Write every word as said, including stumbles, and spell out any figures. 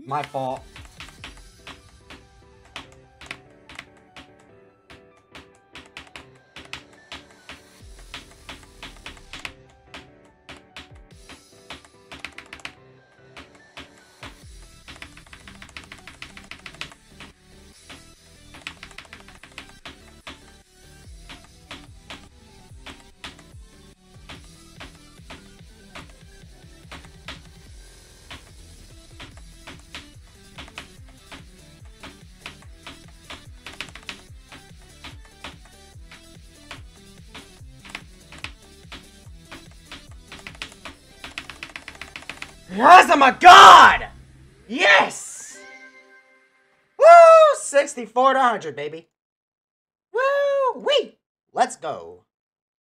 My fault. Yes, I'm a god! Yes! Woo! sixty-four to one hundred, baby. Woo! Wee! Let's go.